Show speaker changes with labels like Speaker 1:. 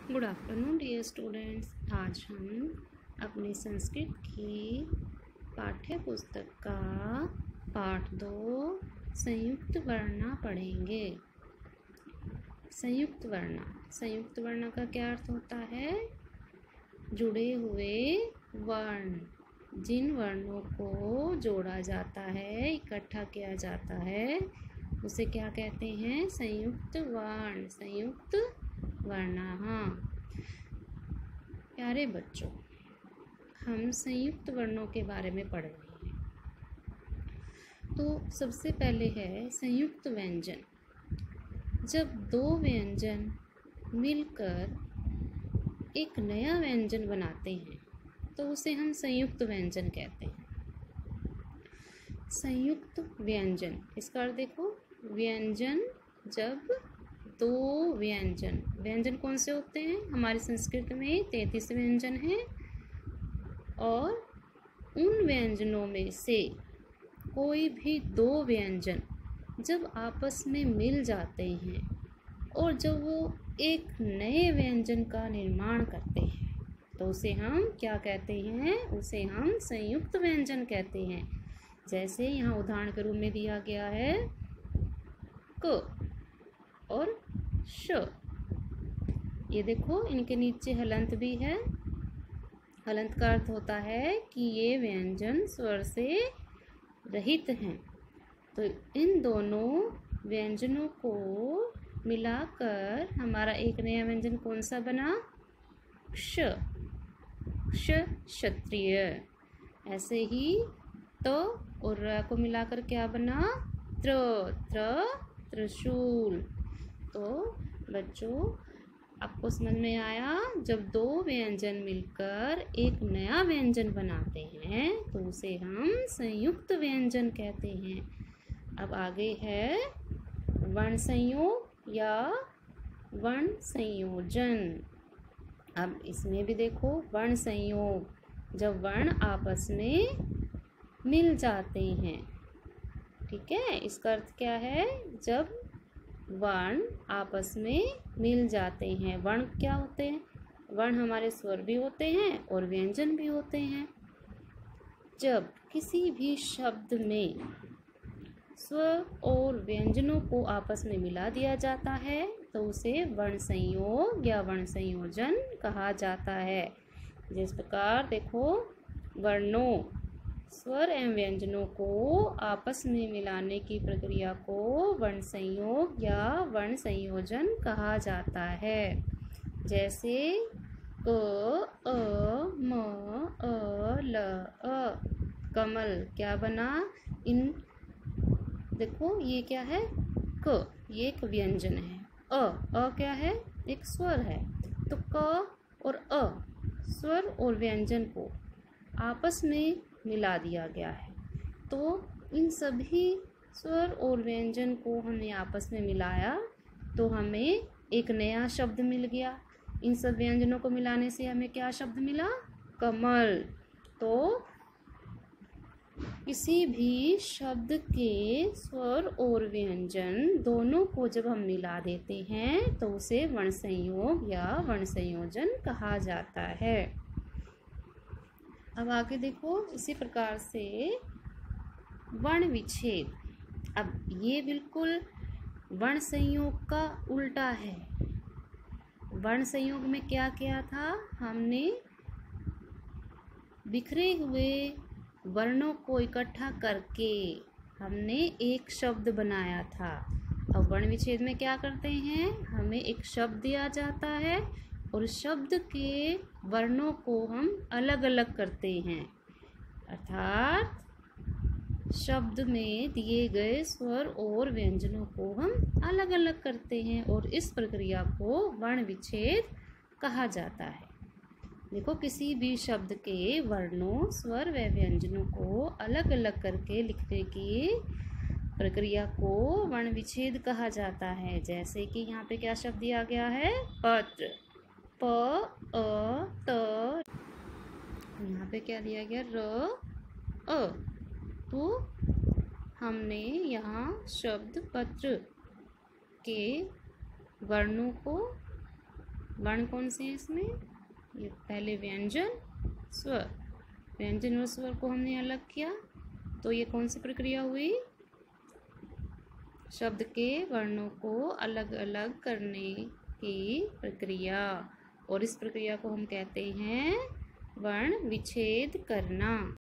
Speaker 1: Good afternoon dear students. आज हम अपनी संस्कृत की पाठ्य पुस्तक का पाठ 2 संयुक्त वर्णा पढ़ेंगे। संयुक्त वर्णा का क्या अर्थ होता है? जुड़े हुए वर्ण, जिन वर्णों को जोड़ा जाता है, इकट्ठा किया जाता है, उसे क्या कहते हैं? संयुक्त वर्ण, संयुक्त वर्णा। हाँ प्यारे बच्चों, हम संयुक्त वर्णों के बारे में पढ़ रहे हैं। तो सबसे पहले है संयुक्त व्यंजन। जब दो व्यंजन मिलकर एक नया व्यंजन बनाते हैं तो उसे हम संयुक्त व्यंजन कहते हैं। संयुक्त व्यंजन, इसका अर्थ देखो, व्यंजन जब दो व्यंजन कौन से होते हैं? हमारी संस्कृत में 33 व्यंजन हैं और उन व्यंजनों में से कोई भी दो व्यंजन जब आपस में मिल जाते हैं और जब वो एक नए व्यंजन का निर्माण करते हैं तो उसे हम क्या कहते हैं? उसे हम संयुक्त व्यंजन कहते हैं। जैसे यहाँ उदाहरण के रूप में दिया गया है क और श। ये देखो, इनके नीचे हलंत भी है। हलंत का अर्थ होता है कि ये व्यंजन स्वर से रहित हैं। तो इन दोनों व्यंजनों को मिलाकर हमारा एक नया व्यंजन कौन सा बना? क्ष, क्ष क्षत्रिय। ऐसे ही तो और र को मिलाकर क्या बना? त्र, त्र त्रिशूल। तो बच्चों, आपको समझ में आया? जब दो व्यंजन मिलकर एक नया व्यंजन बनाते हैं तो उसे हम संयुक्त व्यंजन कहते हैं। अब आगे है वर्ण संयोग या वर्ण संयोजन। अब इसमें भी देखो, वर्ण संयोग, जब वर्ण आपस में मिल जाते हैं। ठीक है, इसका अर्थ क्या है? जब वर्ण आपस में मिल जाते हैं। वर्ण क्या होते हैं? वर्ण हमारे स्वर भी होते हैं और व्यंजन भी होते हैं। जब किसी भी शब्द में स्वर और व्यंजनों को आपस में मिला दिया जाता है तो उसे वर्ण संयोग या वर्ण संयोजन कहा जाता है। जिस प्रकार देखो, वर्णों, स्वर एवं व्यंजनों को आपस में मिलाने की प्रक्रिया को वर्ण संयोग या वर्ण संयोजन कहा जाता है। जैसे क, अ, म, अ, ल, अ, कमल क्या बना? इन देखो, ये क्या है? क, ये एक व्यंजन है। अ क्या है? एक स्वर है। तो क और अ, स्वर और व्यंजन को आपस में मिला दिया गया है। तो इन सभी स्वर और व्यंजन को हमने आपस में मिलाया तो हमें एक नया शब्द मिल गया। इन सब व्यंजनों को मिलाने से हमें क्या शब्द मिला? कमल। तो किसी भी शब्द के स्वर और व्यंजन दोनों को जब हम मिला देते हैं तो उसे वर्ण संयोग या वर्ण संयोजन कहा जाता है। अब आगे देखो, इसी प्रकार से वर्ण विच्छेद। अब ये बिल्कुल वर्ण संयोग का उल्टा है। वर्ण संयोग में क्या किया था? हमने बिखरे हुए वर्णों को इकट्ठा करके हमने एक शब्द बनाया था। अब वर्ण विच्छेद में क्या करते हैं? हमें एक शब्द दिया जाता है और शब्द के वर्णों को हम अलग अलग करते हैं। अर्थात शब्द में दिए गए स्वर और व्यंजनों को हम अलग अलग करते हैं और इस प्रक्रिया को वर्ण विच्छेद कहा जाता है। देखो, किसी भी शब्द के वर्णों, स्वर व व्यंजनों को अलग अलग करके लिखने की प्रक्रिया को वर्ण विच्छेद कहा जाता है। जैसे कि यहाँ पे क्या शब्द दिया गया है? पत्र। प, अ, त। यहाँ पे क्या दिया गया? र, अ। तो हमने यहाँ शब्द पत्र के वर्णों को वर्ण कौन से हैं इसमें? ये पहले व्यंजन स्वर, व्यंजन और स्वर को हमने अलग किया, तो ये कौन सी प्रक्रिया हुई? शब्द के वर्णों को अलग अलग करने की प्रक्रिया, और इस प्रक्रिया को हम कहते हैं वर्ण विच्छेद करना।